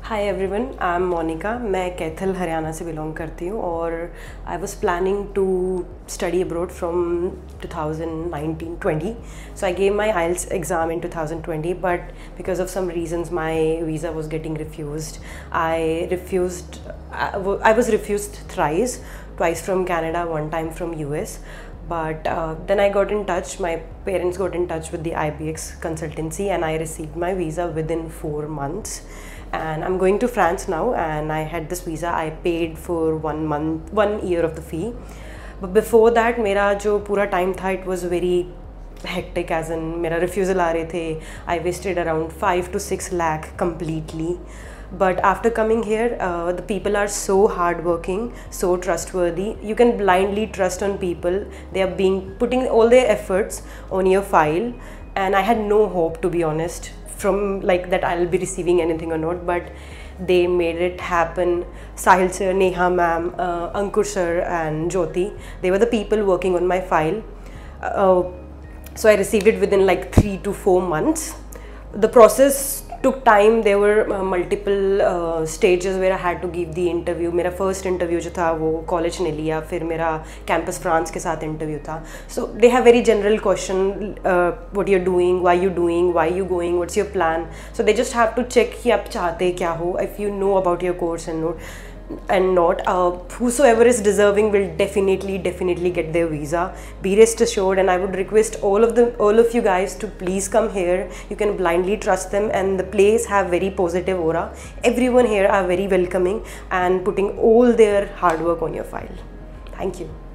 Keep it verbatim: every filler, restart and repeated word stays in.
Hi everyone, I am Monika. मैं कैथल हरियाणा से belong करती हूँ और I was planning to study abroad from twenty nineteen twenty. So I gave my I E L T S exam in twenty twenty, but because of some reasons my visa was getting refused. I refused. I w- I was refused thrice, twice from Canada, one time from U S. But uh, then I got in touch. My parents got in touch with the I B X consultancy, and I received my visa within four months. And I'm going to France now, and I had this visa. I paid for one month, one year of the fee. But before that, मेरा जो पूरा time था, it was very hectic. As in, मेरा refusal आ रहे थे. I wasted around five to six lakh completely. But after coming here, uh, the people are so hardworking, so trustworthy. You can blindly trust on people. They are being putting all their efforts on your file, and I had no hope, to be honest, from like that I'll be receiving anything or not. But they made it happen. Sahil sir, Neha ma'am, uh, Ankur sir, and Jyoti, they were the people working on my file. Uh, so I received it within like three to four months. The process took time. There were uh, multiple uh, stages where I had to give the interview. मेरा first interview जो था वो college ने लिया, फिर मेरा campus France के साथ interview था. So they have very general question, uh, what you're doing, why you doing, why you going, what's your plan. So they just have to check कि आप चाहते क्या हो, if you know about your course and not. And not uh, whosoever is deserving will definitely definitely get their visa, be rest assured. And I would request all of them all of you guys to please come here. You can blindly trust them, and the place have very positive aura. Everyone here are very welcoming and putting all their hard work on your file. Thank you.